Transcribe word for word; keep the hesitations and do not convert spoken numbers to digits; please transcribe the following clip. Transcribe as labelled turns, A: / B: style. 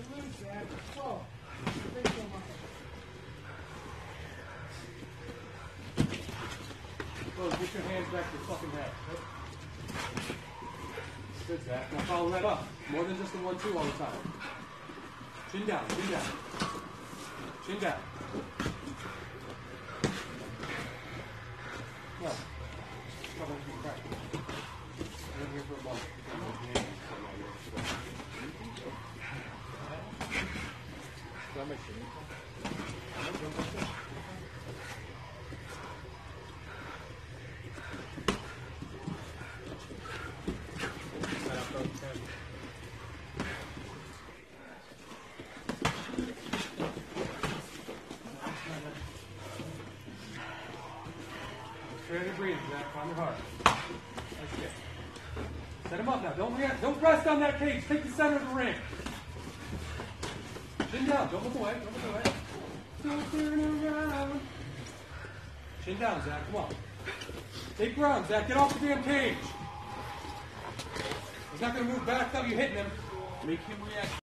A: Go, get your hands back to your fucking head. Good, Zach. Now follow that up. More than just the one two all the time. Chin down, chin down. Chin down. No. Come on, keep back. I'm in here for a moment. That makes sense. Try to breathe, Zach. Calm your heart. That's good. Set him up now. Don't react. Don't rest on that cage. Take the center of the ring. Chin down. Don't look away. Don't look away. Don't turn around. Chin down, Zach. Come on. Take ground, Zach. Get off the damn cage. He's not going to move back without you hitting him. Make him react.